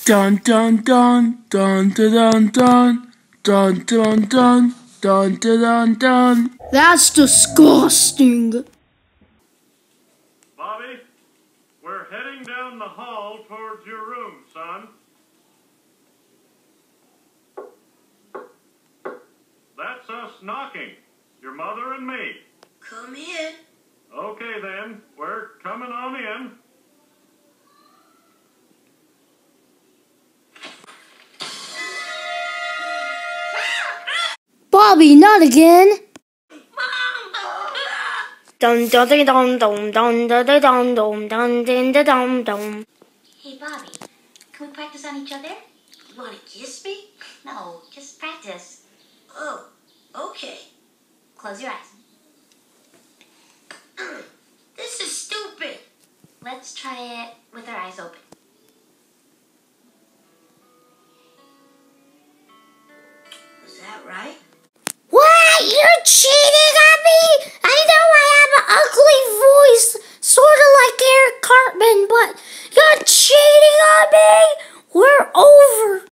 Dun dun dun dun dun dun dun dun dun dun dun dun. That's disgusting. Bobby, we're heading down the hall towards your room, son. That's us knocking. Your mother and me. Come in. Okay then, we're coming on in. Bobby, not again. Dun dun dun dun dun dun dun dun dun dun dun dun dun. Hey, Bobby, can we practice on each other? You want to kiss me? No, just practice. Oh, okay. Close your eyes. This is stupid. Let's try it with our eyes open. Was that right?